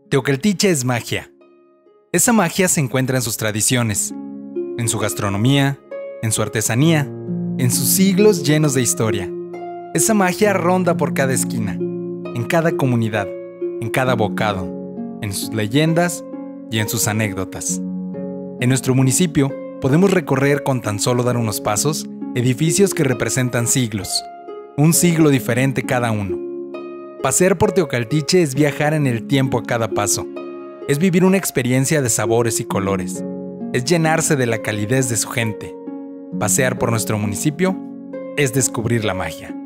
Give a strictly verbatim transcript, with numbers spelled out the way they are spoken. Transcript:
Teocaltiche es magia. Esa magia se encuentra en sus tradiciones, en su gastronomía, en su artesanía, en sus siglos llenos de historia. Esa magia ronda por cada esquina, en cada comunidad, en cada bocado, en sus leyendas y en sus anécdotas. En nuestro municipio podemos recorrer con tan solo dar unos pasos edificios que representan siglos, un siglo diferente cada uno. Pasear por Teocaltiche es viajar en el tiempo a cada paso. Es vivir una experiencia de sabores y colores. Es llenarse de la calidez de su gente. Pasear por nuestro municipio es descubrir la magia.